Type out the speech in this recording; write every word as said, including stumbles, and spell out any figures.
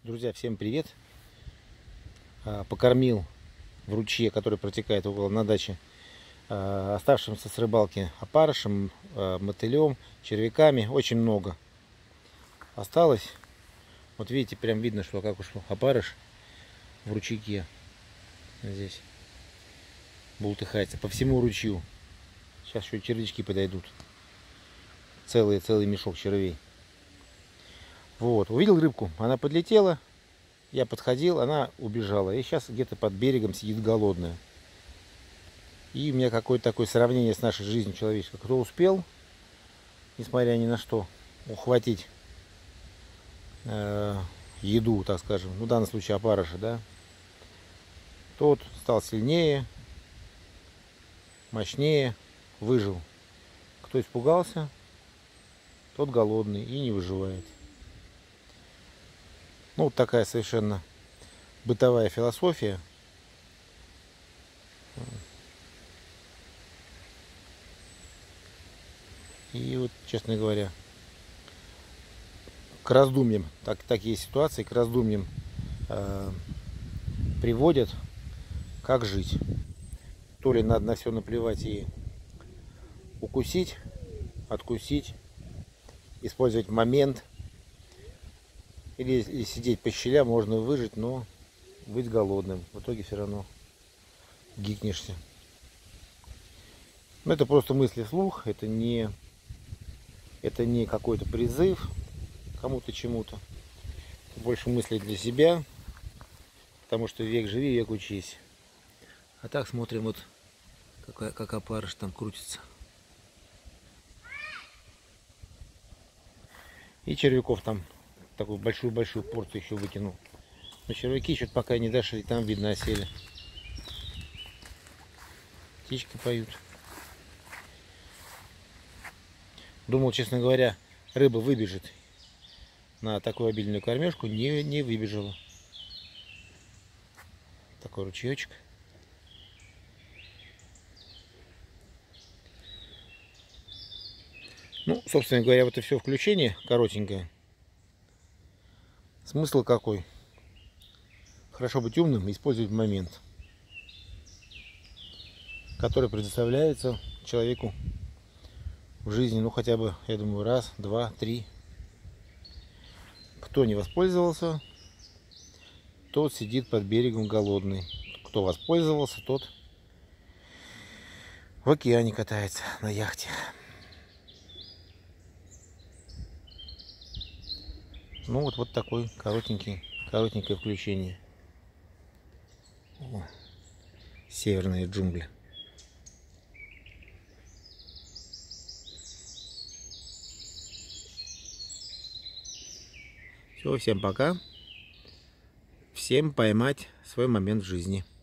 Друзья, всем привет! Покормил в ручье, который протекает около на даче, оставшимся с рыбалки опарышем, мотылем, червяками. Очень много осталось. Вот видите, прям видно, что как уж опарыш в ручейке здесь бултыхается по всему ручью. Сейчас еще червячки подойдут. Целый, целый мешок червей. Вот, увидел рыбку, она подлетела, я подходил, она убежала. И сейчас где-то под берегом сидит голодная. И у меня какое-то такое сравнение с нашей жизнью человеческой. Кто успел, несмотря ни на что, ухватить э, еду, так скажем, ну в данном случае опарыша, да, тот стал сильнее, мощнее, выжил. Кто испугался, тот голодный и не выживает. Ну, вот такая совершенно бытовая философия. И вот, честно говоря, к раздумьям, так, такие ситуации, к раздумьям э, приводят, как жить. То ли надо на все наплевать и укусить, откусить, использовать момент. Или, или сидеть по щелям, можно выжить, но быть голодным. В итоге все равно гикнешься. Но это просто мысли вслух, это не, это не какой-то призыв кому-то чему-то. Больше мысли для себя, потому что век живи, век учись. А так смотрим, вот как, как опарыш там крутится. И червяков там такую большую-большую порцию еще выкинул. Но червяки что-то пока не дошли, там видно осели. Птички поют. Думал, честно говоря, рыба выбежит на такую обильную кормежку, не, не выбежала. Такой ручеечек. Ну, собственно говоря, вот и все включение коротенькое. Смысл какой? Хорошо быть умным и использовать момент, который предоставляется человеку в жизни, ну хотя бы, я думаю, раз, два, три. Кто не воспользовался, тот сидит под берегом голодный. Кто воспользовался, тот в океане катается на яхте. Ну вот, вот такой коротенький, коротенькое включение. О, северные джунгли. Все, всем пока. Всем поймать свой момент в жизни.